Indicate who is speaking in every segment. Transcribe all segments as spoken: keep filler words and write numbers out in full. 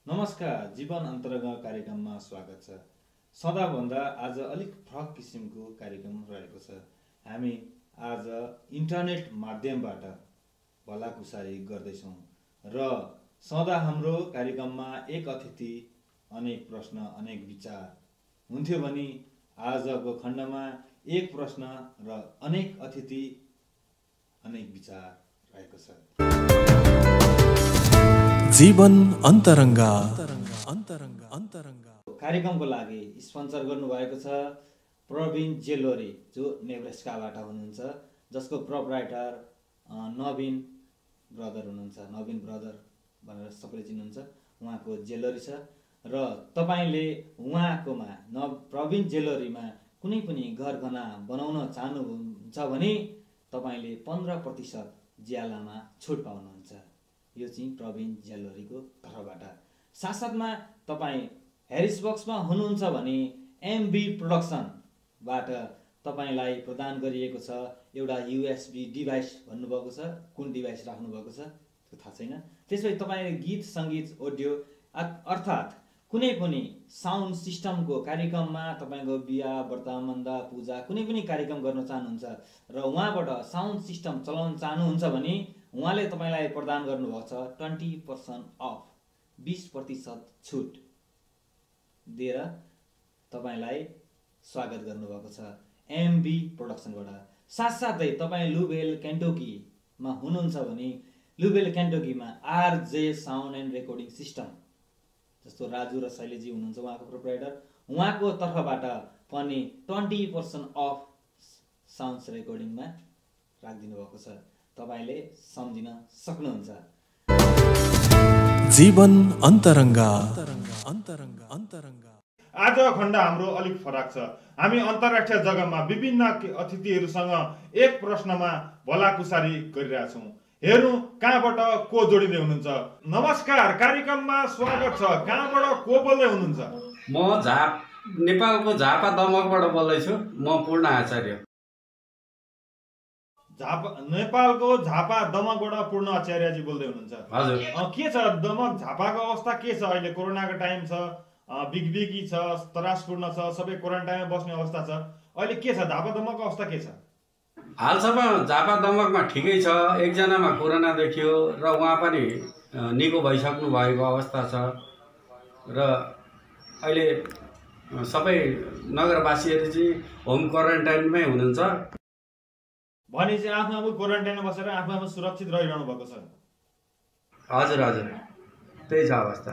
Speaker 1: नमस्कार, जीवन अन्तरंग कार्यक्रममा स्वागत छ। सदाभन्दा आज अलिक फरक किसिमको कार्यक्रम रहेको छ। हामी आज इन्टरनेट माध्यमबाट भलाकुसारी गर्दैछौँ र सदा हाम्रो कार्यक्रममा एक अतिथि अनेक प्रश्न अनेक विचार हुन्थ्यो भने आजको खण्डमा एक प्रश्न र अनेक अतिथि अनेक विचार रहेको छ।
Speaker 2: जीवन अन्तरंगा अन्तरंगा अन्तरंगा
Speaker 1: कार्यक्रमको लागि स्पोन्सर गर्नुभएको छ प्रवीण जेलोरी, जो नेब्रास्काबाट हुनुहुन्छ, जसको प्रोप्राइटर नवीन ब्रदर हुनुहुन्छ। नवीन ब्रदर भनेर सबैले चिन्नुहुन्छ। उहाँको जेलोरी छ र तपाईले उहाँकोमा न प्रवीण जेलोरीमा कुनै पनि गरगहना बनाउन चाहनुहुन्छ भने तपाईले पन्ध्र प्रतिशत ज्यालामा छुट पाउनुहुन्छ। यो चाहिँ प्रवीण जेलोरीको तर्फबाट। साथसाथमा तपाईँ हेरिसबक्समा हुनुहुन्छ भने एमबी प्रोडक्सनबाट तपाईँलाई प्रदान गरिएको छ एउटा युएसबी डिभाइस। भन्नुभएको छ, कुन डिभाइस राख्नुभएको छ त्यो थाहा छैन। त्यसपछि तपाईँ गीत सङ्गीत अडियो अर्थात् कुनै पनि साउन्ड सिस्टमको कार्यक्रममा तपाईँको बिहा व्रतबन्ध पूजा कुनै पनि कार्यक्रम गर्न चाहनुहुन्छ र उहाँबाट साउन्ड सिस्टम चलाउन चाहनुहुन्छ भने उहाँले तपाईँलाई प्रदान गर्नुभएको छ ट्वेन्टी पर्सेन्ट अफ, बीस प्रतिशत छुट दिएर तपाईँलाई स्वागत गर्नुभएको छ एमबी प्रोडक्सनबाट। साथसाथै तपाईँ लुबेल केन्टोकीमा हुनुहुन्छ भने लुबेल केन्टोकीमा RJ sound and recording system, जस्तो राजु र शैलेजी हुनुहुन्छ, उहाँको प्रोप्राइटर, उहाँको तर्फबाट पनि ट्वेन्टी पर्सेन्ट अफ साउन्ड्स रेकर्डिङमा राखिदिनु भएको छ। तपाईले सम्झिन सक्नुहुन्छ।
Speaker 2: जीवन अन्तरंगा अन्तरंगा अन्तरंगा
Speaker 3: आज खण्ड हाम्रो अलिक फरक छ। हामी अन्तर्राष्ट्रिय जगतमा विभिन्न अतिथिहरूसँग एक प्रश्नमा भलाकुसारी गरिरहेछौँ। हेरौँ कहाँबाट को जोडिँदै हुनुहुन्छ। नमस्कार, कार्यक्रममा स्वागत छ। कहाँबाट को बोल्दै हुनुहुन्छ?
Speaker 4: म झाप नेपालको झापा दमकबाट बोल्दैछु। म पूर्ण आचार्य।
Speaker 3: झापा नेपालको झापा दमकबाट पूर्ण आचार्यजी बोल्दै हुनुहुन्छ।
Speaker 4: हजुर।
Speaker 3: के छ दमक झापाको अवस्था के छ अहिले? कोरोनाको टाइम छ, बिगबिगी छ, त्रासपूर्ण छ, सबै क्वारेन्टाइनमा बस्ने अवस्था छ। अहिले के छ झापा दमकको अवस्था के छ?
Speaker 4: हालसम्म झापा दमकमा ठिकै छ। एकजनामा कोरोना देखियो र उहाँ पनि निको भइसक्नु भएको अवस्था छ र अहिले सबै नगरवासीहरू चाहिँ होम क्वारेन्टाइनमै हुनुहुन्छ।
Speaker 3: भने चाहिँ आफ्नो आफ्नो क्वारेन्टाइनमा बसेर आफ्नो आफ्नो सुरक्षित रहिरहनु भएको छ।
Speaker 4: हजुर हजुर, त्यही छ अवस्था।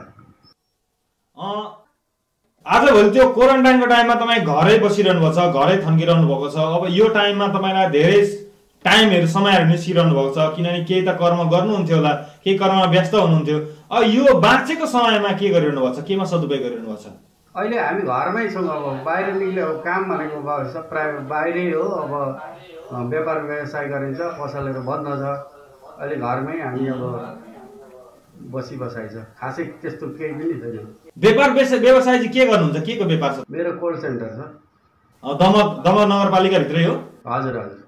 Speaker 3: आजभोलि त्यो क्वारेन्टाइनको टाइममा तपाईँ घरै बसिरहनु भएको छ, घरै थन्किरहनु भएको छ। अब यो टाइममा तपाईँलाई धेरै टाइमहरू समयहरू निस्किरहनु भएको छ, किनभने केही त कर्म गर्नुहुन्थ्यो होला, केही कर्ममा व्यस्त हुनुहुन्थ्यो। अब यो बाँचेको समयमा के गरिरहनु भएको छ, केमा सदुपयोग गरिरहनु भएको छ?
Speaker 4: अहिले हामी घरमै छौँ। अब बाहिर निक्ल्यो काम भनेको सब प्राय बाहिरै हो। अब व्यापार व्यवसाय गरिन्छ, पसलहरू बन्द छ। अहिले घरमै हामी अब बसी बसाइ छ। खासै त्यस्तो केही पनि छैन।
Speaker 3: व्यापार व्यवसाय चाहिँ के गर्नुहुन्छ? के को व्यापार छ?
Speaker 4: मेरो कोल्ड सेन्टर छ।
Speaker 3: दमक दमक नगरपालिकाभित्रै हो?
Speaker 4: हजुर हजुर।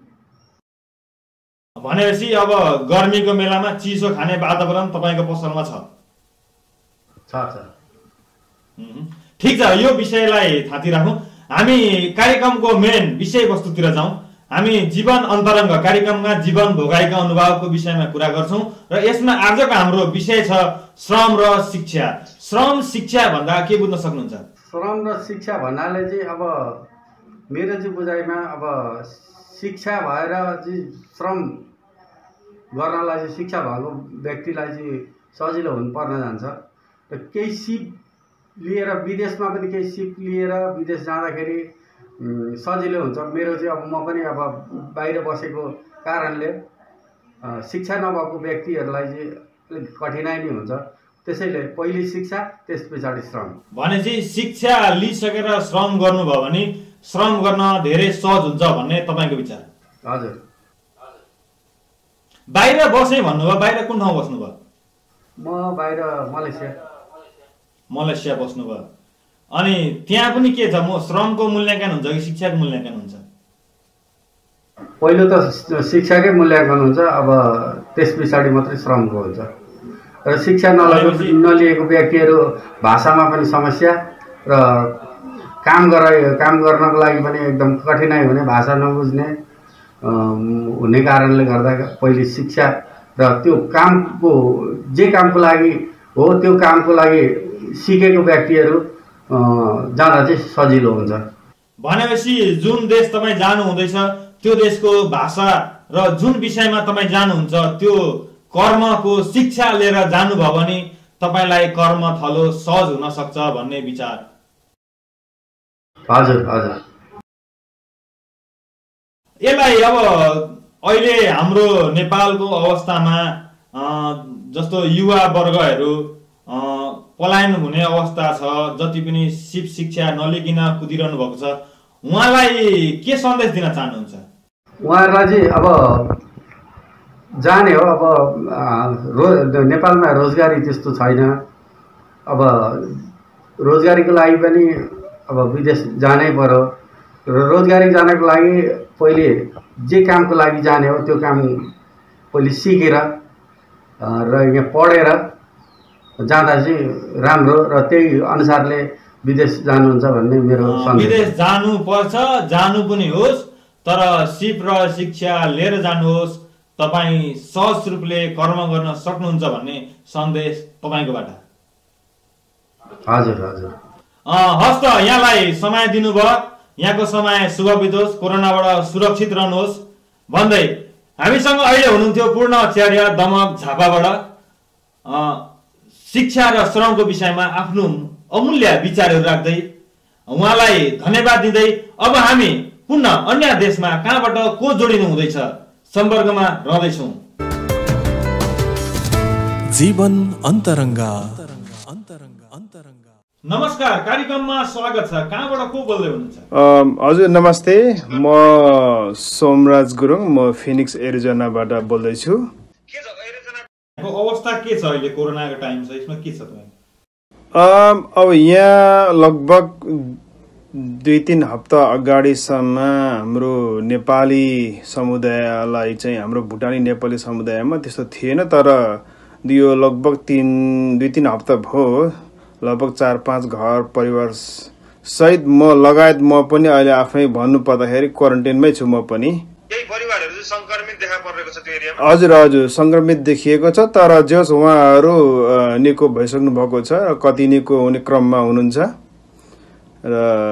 Speaker 3: भनेपछि अब गर्मीको बेलामा चिसो खाने वातावरण तपाईँको पसलमा छ?
Speaker 4: छ छ।
Speaker 3: ठिक छ, यो विषयलाई थाती राखौँ। हामी कार्यक्रमको मेन विषयवस्तुतिर जाउँ। हामी जीवन अन्तरङ्ग कार्यक्रममा जीवन भोगाइका अनुभवको विषयमा कुरा गर्छौँ र यसमा आजको हाम्रो विषय छ श्रम र शिक्षा। श्रम शिक्षा भन्दा के बुझ्न सक्नुहुन्छ?
Speaker 4: श्रम र शिक्षा भन्नाले चाहिँ अब मेरो चाहिँ बुझाइमा अब शिक्षा भएर चाहिँ श्रम गर्नलाई चाहिँ शिक्षा भएको व्यक्तिलाई चाहिँ सजिलो हुनुपर्न जान्छ र केही सिप लिएर विदेशमा पनि केही सिप लिएर विदेश जाँदाखेरि सजिलो हुन्छ। मेरो चाहिँ अब म पनि अब बाहिर बसेको कारणले शिक्षा नभएको व्यक्तिहरूलाई चाहिँ अलिक कठिनाइ नै हुन्छ। त्यसैले पहिले शिक्षा, त्यस पछाडि श्रम।
Speaker 3: भनेपछि शिक्षा लिइसकेर श्रम गर्नुभयो भने श्रम गर्न धेरै सहज हुन्छ भन्ने तपाईँको विचार?
Speaker 4: हजुर।
Speaker 3: बाहिर बसेँ भन्नुभयो, बाहिर कुन ठाउँ बस्नुभयो?
Speaker 4: म बाहिर मलेसिया।
Speaker 3: मलेसिया बस्नुभयो। अनि त्यहाँ पनि के छ, म श्रमको मूल्याङ्कन हुन्छ कि शिक्षाको मूल्याङ्कन हुन्छ?
Speaker 4: पहिलो त शिक्षाकै मूल्याङ्कन हुन्छ, अब त्यस पछाडि मात्रै श्रमको हुन्छ। र शिक्षा नलिएको नलिएको व्यक्तिहरू भाषामा पनि समस्या र काम गराइ काम गर्नको लागि पनि एकदम कठिनाइ हुने, भाषा नबुझ्ने हुने कारणले गर्दा पहिले शिक्षा र त्यो कामको जे कामको लागि हो त्यो कामको लागि सिकेको व्यक्तिहरू जाँदा चाहिँ सजिलो हुन्छ।
Speaker 3: भनेपछि जुन देश तपाईँ जानु हुँदैछ त्यो देशको भाषा र जुन विषयमा तपाईँ जानुहुन्छ त्यो कर्मको शिक्षा लिएर जानुभयो भने तपाईँलाई कर्म थलो सहज हुन सक्छ भन्ने विचार।
Speaker 4: हजुर हजुर।
Speaker 3: यसलाई अब अहिले हाम्रो नेपालको अवस्थामा जस्तो युवा वर्गहरू पलायन हुने अवस्था छ, जति पनि सिप शिक्षा नलिकन कुदिरहनु भएको छ, उहाँलाई के सन्देश दिन चाहनुहुन्छ?
Speaker 4: उहाँहरूलाई चाहिँ अब जाने हो, अब रो नेपालमा रोजगारी त्यस्तो छैन, अब रोजगारीको लागि पनि अब विदेश जानै पर्यो। र रोजगारी जानको लागि पहिले जे कामको लागि जाने हो त्यो काम पहिले सिकेर र यहाँ पढेर जाँदा चाहिँ राम्रो र त्यही अनुसारले विदेश जानुहुन्छ भन्ने मेरो सन्देश।
Speaker 3: विदेश जानु पर्छ, जानु पनि होस्, तर सिप र शिक्षा लिएर जानुहोस्, तपाईँ सहज रूपले कर्म गर्न सक्नुहुन्छ भन्ने सन्देश तपाईँकोबाट।
Speaker 4: हजुर हजुर।
Speaker 3: हस् त, यहाँलाई समय दिनुभयो, यहाँको समय शुभ बितोस्, कोरोनाबाट सुरक्षित रहनुहोस् भन्दै हामीसँग अहिले हुनुहुन्थ्यो पूर्ण आचार्य दमक झापाबाट शिक्षा र श्रमको विषयमा आफ्नो अमूल्य विचारहरू राख्दै उहाँलाई धन्यवाद दिँदै अब हामी पुनः अन्य देशमा कहाँबाट को जोडिनु हुँदैछ सम्पर्कमा रहँदैछौँ।
Speaker 2: जीवन अन्तरङ्गा अन्तरङ्गा अन्तरङ्गा।
Speaker 3: नमस्कार, कार्यक्रममा स्वागत छ। कहाँबाट को बोल्दै हुनुहुन्छ?
Speaker 5: हजुर नमस्ते, म सोमराज गुरुङ, म फिनिक्स एरिजोनाबाट बोल्दैछु।
Speaker 3: के छ एरिजोनाको अवस्था के छ अहिले? कोरोनाको टाइम छ, यसमा के छ तपाईँ?
Speaker 5: अब यहाँ लगभग दुई तिन हप्ता अगाडिसम्म हाम्रो नेपाली समुदायलाई चाहिँ हाम्रो भुटानी नेपाली समुदायमा त्यस्तो थिएन, तर यो लगभग तिन दुई तिन हप्ता भयो, लगभग चार पाँच घर परिवार सहित म लगायत म पनि अहिले आफै भन्नु पर्दाखेरि क्वारेन्टाइनमै छु। म पनि हजुर हजुर सङ्क्रमित देखिएको छ, तर जस उहाँहरू निको भइसक्नु भएको छ, कति निको हुने क्रममा हुनुहुन्छ र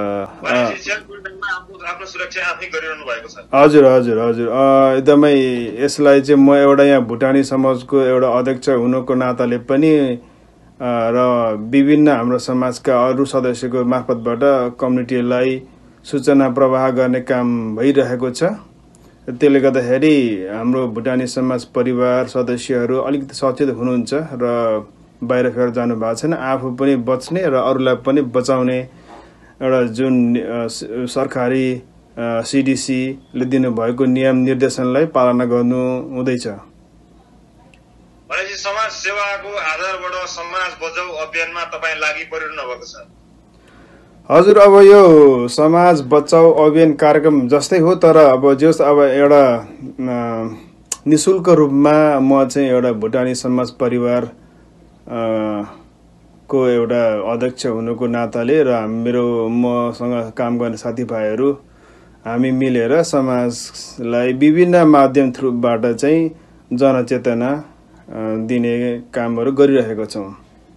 Speaker 5: हजुर हजुर हजुर एकदमै यसलाई चाहिँ म एउटा यहाँ भुटानी समाजको एउटा अध्यक्ष हुनुको नाताले पनि र विभिन्न हाम्रो समाजका अरू सदस्यको मार्फतबाट कम्युनिटीलाई सूचना प्रवाह गर्ने काम भइरहेको छ। त्यसले गर्दाखेरि हाम्रो भुटानी समाज परिवार सदस्यहरू अलिकति सचेत हुनुहुन्छ र बाहिर फेर जानु भएको छैन, आफू पनि बच्ने र अरूलाई पनि बचाउने एउटा जुन सरकारी सिडिसीले दिनुभएको नियम निर्देशनलाई पालना गर्नु हुँदैछ।
Speaker 3: भनेपछि समाज सेवाको आधारबाट समाज बचाउ अभियानमा तपाईँ लागि परिरहनु भएको छ?
Speaker 5: हजुर, अब यो समाज बचाउ अभियान कार्यक्रम जस्तै हो, तर अब जस अब एउटा निशुल्क रूपमा म चाहिँ एउटा भुटानी समाज परिवार को एउटा अध्यक्ष हुनुको नाताले र मेरो मसँग काम गर्ने साथीभाइहरू हामी मिलेर समाजलाई विभिन्न माध्यम थ्रुबाट चाहिँ जनचेतना दिने कामहरू गरिरहेका छौँ।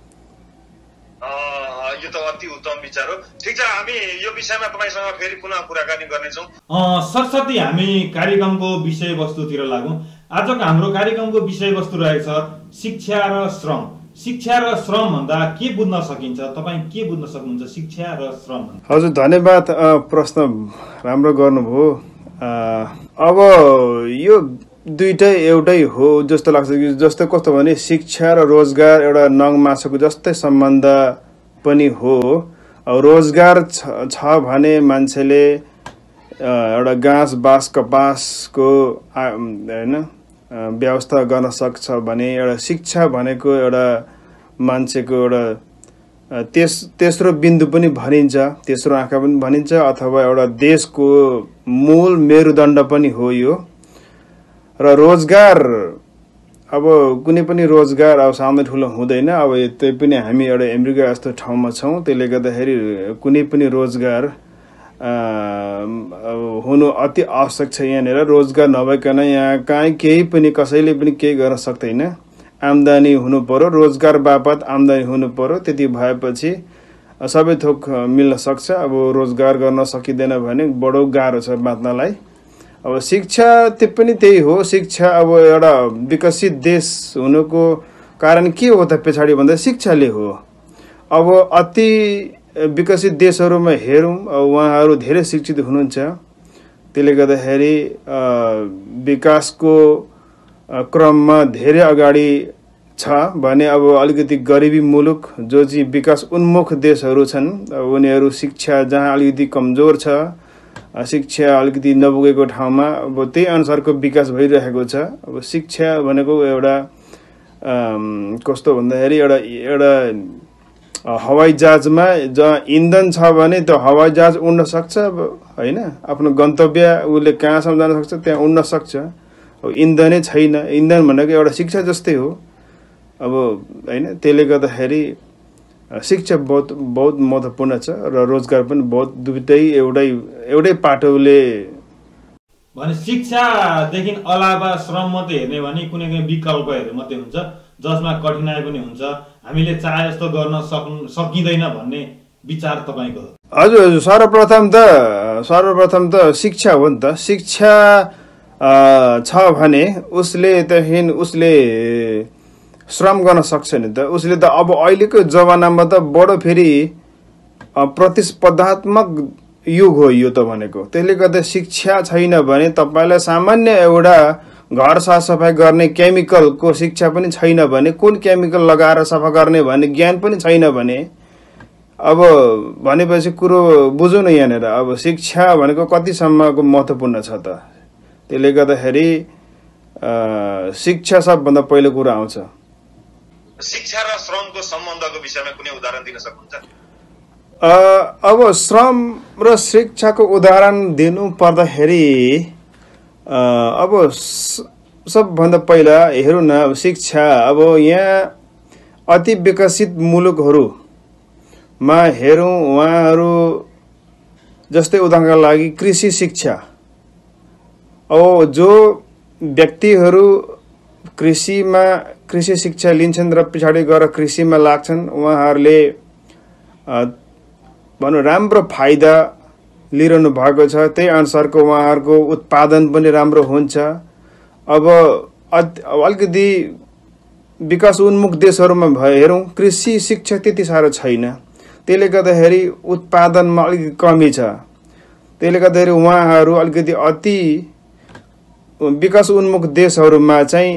Speaker 3: यो त अति उत्तम विचार हो। ठिक छ, हामी यो विषयमा तपाईसँग फेरि पुनः कुराकानी गर्नेछौँ। सरस्वती, हामी कार्यक्रमको विषयवस्तुतिर लागौँ। आजको हाम्रो कार्यक्रमको विषयवस्तु रहेछ शिक्षा र श्रम। शिक्षा र श्रम भन्दा के बुझ्न सकिन्छ? तपाईँ के बुझ्न सक्नुहुन्छ शिक्षा र श्रम?
Speaker 5: हजुर धन्यवाद, प्रश्न राम्रो गर्नुभयो। अब यो दुईटै एउटै हो जस्तो लाग्छ। जस्तो कस्तो भने शिक्षा र रोजगार एउटा नङ मासुको जस्तै सम्बन्ध पनि हो। रोजगार छ भने मान्छेले एउटा घाँस बाँस कपासको होइन व्यवस्था गर्न सक्छ भने एउटा शिक्षा भनेको एउटा मान्छेको एउटा तेस तेस्रो बिन्दु पनि भनिन्छ, तेस्रो आँखा पनि भनिन्छ, अथवा एउटा देशको मूल मेरुदण्ड पनि हो यो। र रोजगार अब कुनै पनि रोजगार अब सानो ठुलो हुँदैन। अब त्यही पनि हामी एउटा अमेरिका जस्तो ठाउँमा छौँ, त्यसले गर्दाखेरि कुनै पनि रोजगार हुनु अति आवश्यक छ। यहाँनिर रोजगार नभइकन यहाँ कहीँ केही पनि कसैले पनि केही गर्न सक्दैन। आम्दानी हुनु पर्यो, रोजगार बापत आम्दानी हुनु पर्यो, त्यति भएपछि सबै थोक मिल्न सक्छ। अब रोजगार गर्न सकिँदैन भने बडो गाह्रो छ बाँच्नलाई। अब शिक्षा त्यो पनि त्यही हो। शिक्षा अब एउटा विकसित देश हुनुको कारण के हो त पछाडि भन्दा शिक्षाले हो। अब अति विकसित देशहरूमा हेरौँ, उहाँहरू धेरै शिक्षित हुनुहुन्छ, त्यसले गर्दाखेरि विकासको क्रममा धेरै अगाडि छ भने अब अलिकति गरिबी मुलुक जो चाहिँ विकास उन्मुख देशहरू छन्, उनीहरू शिक्षा जहाँ अलिकति कमजोर छ, शिक्षा अलिकति नपुगेको ठाउँमा अब त्यही अनुसारको विकास भइरहेको छ। अब शिक्षा भनेको एउटा कस्तो भन्दाखेरि एउटा एउटा हवाई जहाजमा जहाँ इन्धन छ भने त्यो हवाई जहाज उड्न सक्छ होइन, आफ्नो गन्तव्य उसले कहाँसम्म जान सक्छ त्यहाँ उड्न सक्छ। अब इन्धनै छैन, इन्धन भनेको एउटा शिक्षा जस्तै हो। अब होइन, त्यसले गर्दाखेरि शिक्षा बहुत बहुत महत्त्वपूर्ण छ र रोजगार पनि बहुत दुईटै एउटै एउटै पाटोले।
Speaker 3: भने शिक्षादेखि अलावा श्रम मात्रै हेर्ने भने कुनै कुनै विकल्पहरू मात्रै हुन्छ जसमा कठिनाइ पनि हुन्छ, हामीले चाहे जस्तो गर्न सक् सकिँदैन भन्ने विचार तपाईँको?
Speaker 5: हजुर हजुर, सर्वप्रथम त सर्वप्रथम त शिक्षा हो नि त। शिक्षा छ भने उसले त्यहाँदेखि उसले श्रम गर्न सक्छ नि त। उसले त अब अहिलेको जमानामा त बडो फेरि प्रतिस्पर्धात्मक युग हो यो त भनेको। त्यसले गर्दा शिक्षा छैन भने तपाईँलाई सामान्य एउटा घर साफसफाइ गर्ने केमिकलको शिक्षा पनि छैन भने, कुन केमिकल लगाएर सफा गर्ने भन्ने ज्ञान पनि छैन भने, अब भनेपछि कुरो बुझौँ न यहाँनिर। अब शिक्षा भनेको कतिसम्मको महत्त्वपूर्ण छ त। त्यसले गर्दाखेरि शिक्षा सबभन्दा पहिलो कुरा आउँछ।
Speaker 3: शिक्षा र श्रमको सम्बन्धको विषयमा कुनै उदाहरण दिन सक्नुहुन्छ?
Speaker 5: अब श्रम र शिक्षाको उदाहरण दिनु पर्दाखेरि अब सबभन्दा पहिला हेरौँ न। अब शिक्षा अब यहाँ अति विकसित मुलुकहरूमा हेरौँ, उहाँहरू जस्तै उदाहरणका लागि कृषि शिक्षा। अब जो व्यक्तिहरू कृषिमा कृषि शिक्षा लिन्छन् र पछाडि गएर कृषिमा लाग्छन्, उहाँहरूले भनौँ राम्रो फाइदा लिइरहनु भएको छ। त्यही अनुसारको उहाँहरूको उत्पादन पनि राम्रो हुन्छ। अब अलिकति विकास उन्मुख देशहरूमा भए हेरौँ, कृषि शिक्षा त्यति साह्रो छैन, त्यसले गर्दाखेरि उत्पादनमा अलिकति कमी छ। त्यसले गर्दाखेरि उहाँहरू अलिकति अति विकास उन्मुख देशहरूमा चाहिँ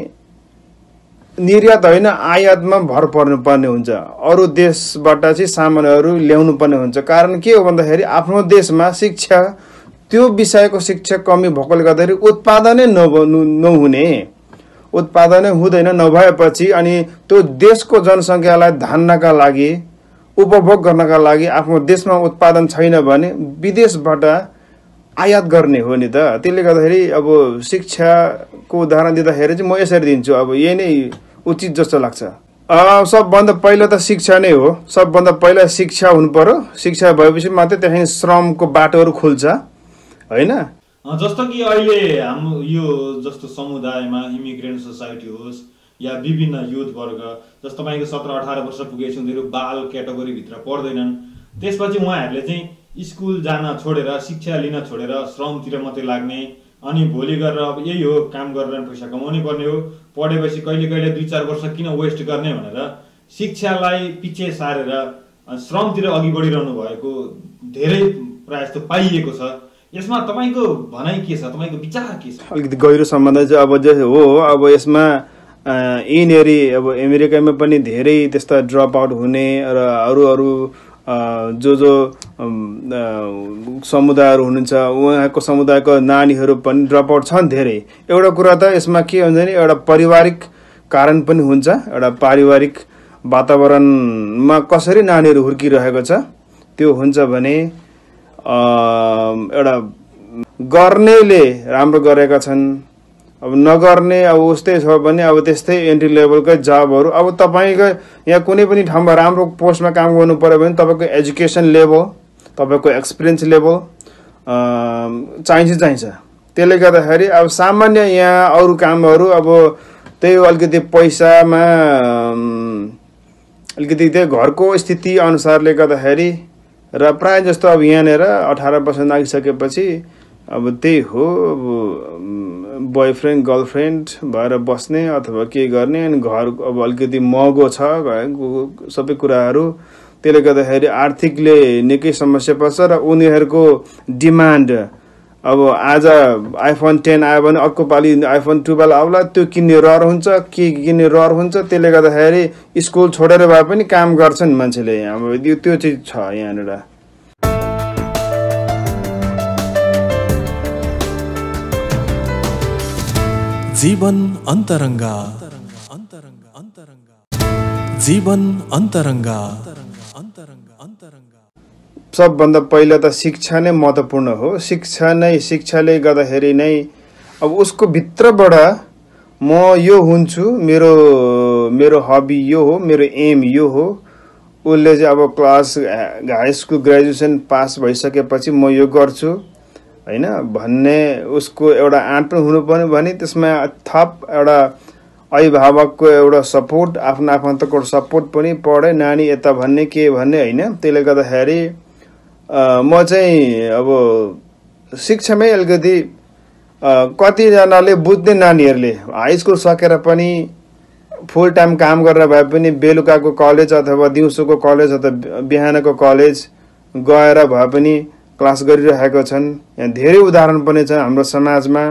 Speaker 5: निर्यात होइन आयातमा भर पर्नुपर्ने हुन्छ। अरू देशबाट चाहिँ सामानहरू ल्याउनु पर्ने हुन्छ। कारण के हो भन्दाखेरि आफ्नो देशमा शिक्षा त्यो विषयको शिक्षा कमी भएकोले गर्दाखेरि उत्पादनै नहुने, उत्पादनै हुँदैन। नभएपछि अनि त्यो देशको जनसङ्ख्यालाई धान्नका लागि, उपभोग गर्नका लागि आफ्नो देशमा उत्पादन छैन भने विदेशबाट आयात गर्ने हो नि त। त्यसले गर्दाखेरि अब शिक्षाको उदाहरण दिँदाखेरि चाहिँ म यसरी दिन्छु। अब यही नै उचित जस्तो लाग्छ। सबभन्दा पहिला त शिक्षा नै हो। सबभन्दा पहिला शिक्षा हुनु पर्यो। शिक्षा भएपछि मात्रै त्यहाँदेखि श्रमको बाटोहरू खुल्छ होइन।
Speaker 3: जस्तो कि अहिले हाम्रो यो जस्तो समुदायमा इमिग्रेन्ट सोसाइटी होस् या विभिन्न युथ वर्ग, जस्तो तपाईँको सत्र अठार वर्ष पुगेपछि उनीहरू बाल क्याटेगोरीभित्र पर्दैनन्। त्यसपछि उहाँहरूले चाहिँ स्कुल जान छोडेर, शिक्षा लिन छोडेर श्रमतिर मात्रै लाग्ने, अनि भोलि गरेर अब यही हो काम गरेर पैसा कमाउनै पर्ने हो, पढेपछि कहिले कहिले दुई चार वर्ष किन वेस्ट गर्ने भनेर शिक्षालाई पछि सारेर श्रमतिर अघि बढिरहनु भएको धेरै प्रायः जस्तो पाइएको छ। यसमा तपाईँको भनाइ के छ, तपाईँको विचार के छ?
Speaker 5: अलिकति गहिरो सम्बन्ध चाहिँ अब जे हो, अब यसमा यिनीहरू अब अमेरिकामा पनि धेरै त्यस्ता ड्रप आउट हुने र अरू अरू जो जो समुदायहरू हुनुहुन्छ उहाँको समुदायको नानीहरू पनि ड्रप आउट छन् धेरै। एउटा कुरा त यसमा के हुन्छ नि, एउटा पारिवारिक कारण पनि हुन्छ। एउटा पारिवारिक वातावरणमा कसरी नानीहरू हुर्किरहेको छ त्यो हुन्छ भने एउटा गर्नेले राम्रो गरेका छन्, अब नगर्ने अब उस्तै छ भने अब त्यस्तै एन्ट्री लेभलकै जबहरू अब तपाईँको यहाँ कुनै पनि ठाउँमा राम्रो पोस्टमा काम गर्नु पर्यो भने तपाईँको एजुकेसन लेभल तपाईँको एक्सपिरियन्स लेभल चाहिन्छ चाहिन्छ त्यसले गर्दाखेरि अब सामान्य यहाँ अरू कामहरू अब त्यही अलिकति पैसामा अलिकति त्यही घरको स्थिति अनुसारले गर्दाखेरि र प्रायः जस्तो अब यहाँनिर अठार वर्ष नागिसकेपछि अब त्यही हो अब बोयफ्रेन्ड गर्लफ्रेन्ड भएर बस्ने अथवा के गर्ने अनि घर अब अलिकति महँगो छ सबै कुराहरू त्यसले गर्दाखेरि आर्थिकले निकै समस्या पर्छ र उनीहरूको डिमान्ड अब आज आइफोन टेन आयो भने अर्को पालि आइफोन टुवेल्भ आउला त्यो किन्ने रहर हुन्छ के किन्ने रहर हुन्छ त्यसले गर्दाखेरि स्कुल छोडेर भए पनि काम गर्छन् मान्छेले अब त्यो चाहिँ छ यहाँनिर
Speaker 2: जीवन अन्तरङ्गा अन्तरङ्गा अन्तरङ्गा जीवन अन्तरङ्गा अन्तरङ्गा अन्तरङ्गा
Speaker 5: सबभन्दा पहिला त शिक्षा नै महत्त्वपूर्ण हो शिक्षा नै शिक्षाले गर्दाखेरि नै अब उसको भित्रबाट म यो हुन्छु मेरो मेरो हबी यो हो मेरो एम यो हो उसले चाहिँ अब class high school graduation pass भइसकेपछि म यो गर्छु हैन भन्ने उसको एउटा आँट पनि हुनुपर्ने भने त्यसमा थप एउटा अभिभावकको एउटा सपोर्ट आफ्नो आफन्तको सपोर्ट पनि पढे नानी यता भन्ने के भन्ने हैन त्यसले गर्दाखेरि म चाहिँ अब शिक्षामै अलिकति कतिजनाले बुझ्ने नानीहरूले हाई स्कुल सकेर पनि फुल टाइम काम गरेर भए पनि बेलुकाको कलेज अथवा दिउँसोको कलेज अथवा बिहानको कलेज गएर भए पनि क्लास गरिरहेका छन् यहाँ धेरै उदाहरण पनि छ हाम्रो समाजमा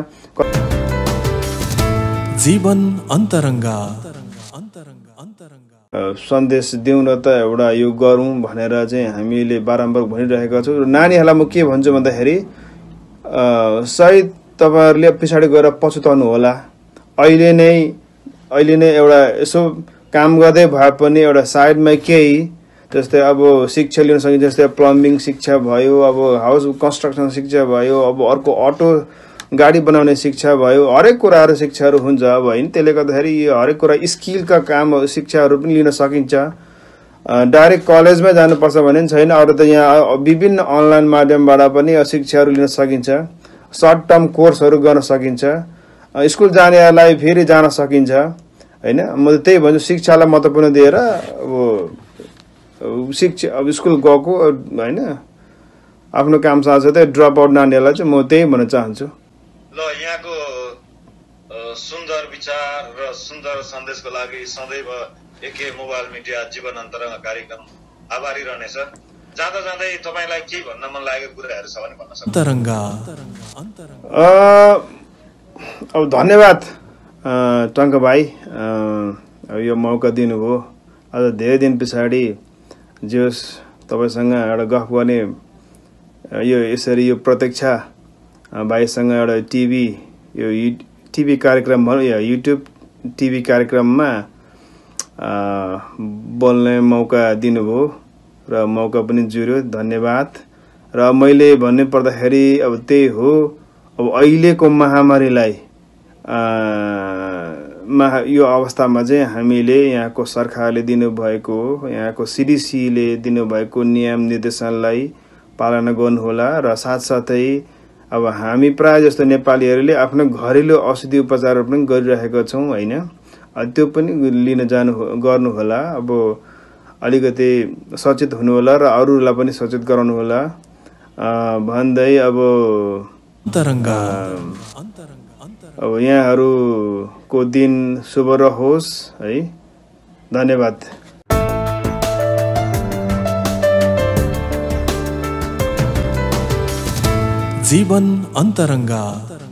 Speaker 2: जीवन अन्तरङ्गा अन्तरङ्गा अन्तरङ्गा
Speaker 5: सन्देश दिउँ र त एउटा यो गरौँ भनेर चाहिँ हामीले बारम्बार भनिरहेका छौँ र नानीहरूलाई म के भन्छु भन्दाखेरि सायद तपाईँहरूले पछाडि गएर पछुताउनु होला अहिले नै अहिले नै एउटा यसो काम गर्दै भए पनि एउटा साइडमा केही जस्तै अब शिक्षा लिन सकिन्छ जस्तै प्लम्बिङ शिक्षा भयो अब हाउस कन्स्ट्रक्सन शिक्षा भयो अब अर्को अटो गाडी बनाउने शिक्षा भयो हरेक कुराहरू शिक्षाहरू हुन्छ अब हैन त्यसले गर्दाखेरि यो हरेक कुरा स्किलका काम शिक्षाहरू पनि लिन सकिन्छ डाइरेक्ट कलेजमै जानुपर्छ भन्ने छैन अरू त यहाँ विभिन्न अनलाइन माध्यमबाट पनि शिक्षाहरू लिन सकिन्छ सर्ट टर्म कोर्सहरू गर्न सकिन्छ स्कुल जानेहरूलाई फेरि जान सकिन्छ हैन म त्यही भन्छु शिक्षालाई महत्त्वपूर्ण दिएर अब शिक्षा अब स्कुल गएको हैन आफ्नो काम साथसाथै ड्रप आउट नानीहरूलाई चाहिँ म त्यही भन्न चाहन्छु
Speaker 3: ल यहाँको सुन्दर विचार र सुन्दर सन्देशको लागि सदैव एके मोबाइल मिडिया जीवन अन्तरङ्ग कार्यक्रम आभारी रहनेछ जाँदा जाँदै तपाईलाई के भन्न मन लागेको कुराहरू छ भने भन्न सक्नुहुन्छ
Speaker 2: अन्तरङ्गा
Speaker 5: अब धन्यवाद टङ्क भाइ यो मौका दिनुभयो आज धेरै दिन पछाडि जोस् तपाईसँग एउटा गफ गर्ने यो यसरी यो प्रतीक्षा भाइसँग एउटा टिभी यो टिभी कार्यक्रम भनौँ या युट्युब टिभी कार्यक्रममा बोल्ने मौका दिनुभयो र मौका पनि जुर्यो धन्यवाद र मैले भन्ने पर्दाखेरि अब त्यही हो अब अहिलेको महामारीलाई महा यो अवस्थामा चाहिँ हामीले यहाँको सरकारले दिनुभएको यहाँको सिडिसीले दिनुभएको नियम निर्देशनलाई पालना गर्नुहोला र साथसाथै अब हामी प्राय जस्तो नेपालीहरूले आफ्नो घरेलु औषधि उपचारहरू पनि गरिरहेका छौँ हैन त्यो पनि लिन जानु गर्नु होला अब अलिकति सचेत हुनु होला र अरूलाई पनि सचेत गराउनु होला भन्दै अब
Speaker 2: अन्तरङ्गा
Speaker 5: अब यहाँहरूको दिन शुभ रहोस् है धन्यवाद
Speaker 2: जीवन अन्तरङ्गा